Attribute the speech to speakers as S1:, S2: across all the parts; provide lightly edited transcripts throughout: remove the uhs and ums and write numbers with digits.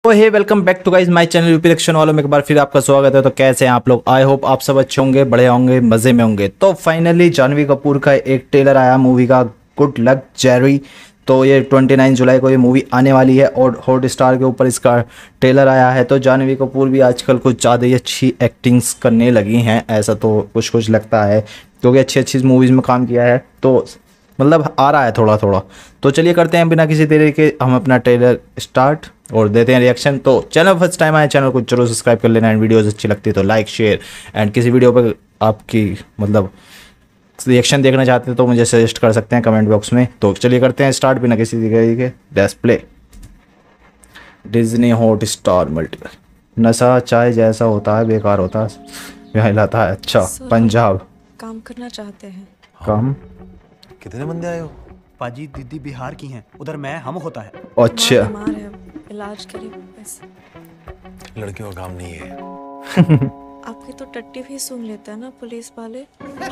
S1: तो hey welcome back to guys my channel UP reaction वालों में एक बार फिर आपका स्वागत है। तो कैसे हैं आप लोग? आई होप आप सब अच्छे होंगे, बड़े होंगे, मज़े में होंगे। तो फाइनली जानवी कपूर का एक ट्रेलर आया मूवी का गुड लक जेरी। तो ये 29 जुलाई को ये मूवी आने वाली है और हॉटस्टार के ऊपर इसका ट्रेलर आया है। तो जानवी कपूर भी आजकल कुछ ज़्यादा ही अच्छी एक्टिंग्स करने लगी हैं, ऐसा तो कुछ लगता है, क्योंकि अच्छी मूवीज़ में काम किया है तो मतलब आ रहा है थोड़ा थोड़ा। तो चलिए करते हैं बिना किसी देरी के हम अपना ट्रेलर स्टार्ट और देते हैं रिएक्शन। तो चैनल फर्स्ट टाइम आए, चैनल को जरूर सब्सक्राइब कर लेना एंड वीडियोस अच्छी लगती है तो लाइक शेयर एंड किसी वीडियो पर आपकी मतलब रिएक्शन देखना चाहते हैं तो मुझे सजेस्ट कर सकते हैं कमेंट बॉक्स में। तो चलिए करते हैं स्टार्ट बिना किसी देरी के। Let's play. Disney Hotstar multiple. नशा चाय जैसा होता है बेकार होता है लाता है। अच्छा पंजाब
S2: काम करना चाहते हैं।
S1: काम
S3: कितने बंदे आए हो?
S4: पाजी दीदी बिहार की हैं, उधर मैं हम होता है।
S1: अच्छा
S2: बीमार है, इलाज करिए बस।
S3: लड़कियों का काम नहीं है।
S2: आपकी तो टट्टी भी सुन लेता है ना पुलिस वाले।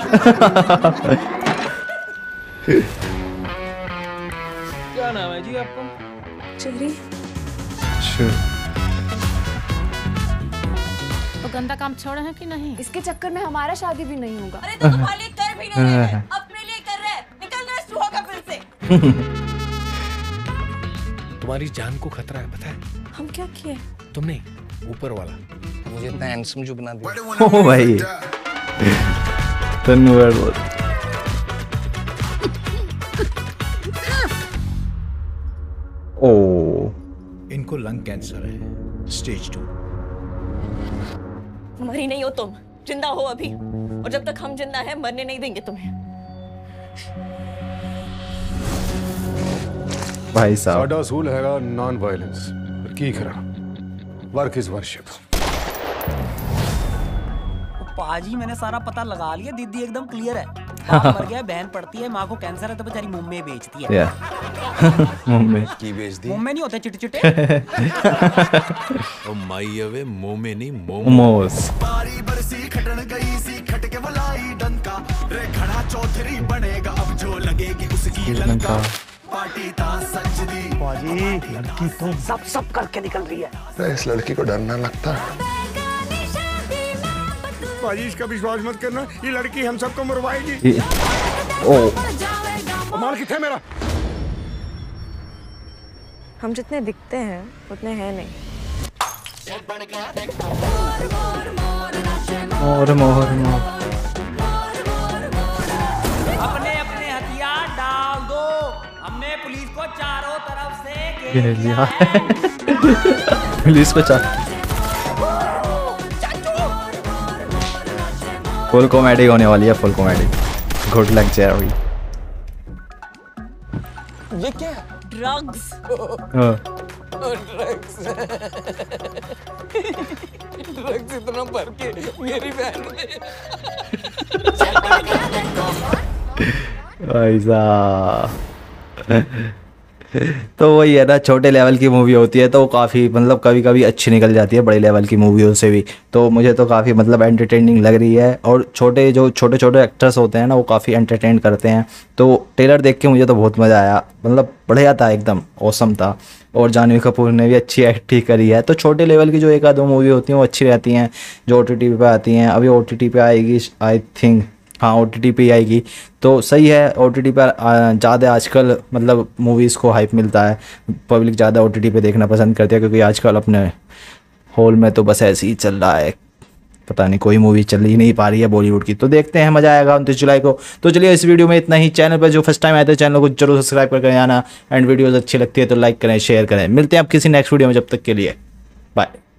S4: क्या नाम है जी आपका?
S2: चेरी।
S5: तो गंदा काम छोड़े हैं कि नहीं?
S6: इसके चक्कर में हमारा शादी भी नहीं होगा।
S7: अरे तो तुम्हारे लिए कर भी नहीं रहे हैं, अपने लिए कर रहे हैं। निकल रहे सुहा का फिर से।
S8: तुम्हारी जान को खतरा है, पता है?
S2: हम क्या किए?
S8: तुम नहीं, ऊपर वाला।
S3: मुझे इतना हैंडसम जो बना दिया।
S1: ओ भाई धन्यवाद। ओ
S8: इनको लंग कैंसर है, स्टेज 2।
S7: मरी नहीं हो तुम, जिंदा हो अभी, और जब तक हम जिंदा हैं मरने नहीं देंगे तुम्हें।
S1: भाई साहब
S9: ਸਾਡਾ ਅਸੂਲ ਹੈਗਾ ਨਾਨ ਵਾਇਲੈਂਸ। ਪਰ ਕੀ ਕਰਾਂ, वर्क इज वर्शिप।
S4: पाजी मैंने सारा पता लगा लिया, दीदी एकदम क्लियर है। बाप मर गया, बहन पढ़ती है, माँ को कैंसर है तो बेचारी मुंह बेचती है।
S1: मुंबई
S3: की बेच दी।
S4: मुंह में नहीं होते चिटे चिटे।
S8: ओ माई अवे मुंह में नहीं
S1: मोमोस।
S10: बारी बरसी खटन गई सी खट के बुलाई डंका रे खड़ा चौधरी बनेगा अब जो लगेगी उसकी लंका। पार्टी ता सजदी
S4: पाजी लड़की तो सब करके निकल रही है।
S9: इस लड़की को डर ना लगता।
S10: बाजी इसका विश्वास मत करना, ये लड़की हम सबको मरवाएगी।
S1: ओ
S10: माल किथे मेरा?
S2: हम जितने दिखते हैं उतने हैं नहीं।
S1: मोर मोर मोर।
S4: अपने अपने हथियार डाल दो, हमने पुलिस को चारों तरफ से
S1: घेर लिया है। पुलिस को फुल कॉमेडी होने वाली है, full comedy. Good luck Jerry.
S7: ये क्या? ड्रग्स। ड्रग्स इतना भर के मेरी बहन ने।
S1: तो वही है ना, छोटे लेवल की मूवी होती है तो काफ़ी मतलब कभी कभी अच्छी निकल जाती है बड़ी लेवल की मूवियों से भी। तो मुझे तो काफ़ी मतलब एंटरटेनिंग लग रही है और छोटे एक्टर्स होते हैं ना वो काफ़ी एंटरटेन करते हैं। तो ट्रेलर देख के मुझे तो बहुत मज़ा आया, मतलब बढ़िया था, एकदम ऑसम था। और जानवी कपूर ने भी अच्छी एक्टिंग करी है। तो छोटे लेवल की जो एक आध दो मूवी होती हैं वो अच्छी रहती हैं, जो OTT पे आती हैं। अभी OTT पे आएगी आई थिंक, हाँ OTT पे आएगी तो सही है। OTT पर ज़्यादा आजकल मतलब मूवीज़ को हाइप मिलता है, पब्लिक ज़्यादा OTT पे देखना पसंद करती है, क्योंकि आजकल अपने हॉल में तो बस ऐसे ही चल रहा है, पता नहीं कोई मूवी चल ही नहीं पा रही है बॉलीवुड की। तो देखते हैं, मज़ा आएगा 29 जुलाई को। तो चलिए इस वीडियो में इतना ही। चैनल पर जो फर्स्ट टाइम आए थे चैनल को जरूर सब्सक्राइब करके आना एंड वीडियोज़ अच्छी लगती है तो लाइक करें शेयर करें। मिलते हैं आप किसी नेक्स्ट वीडियो में, जब तक के लिए बाय।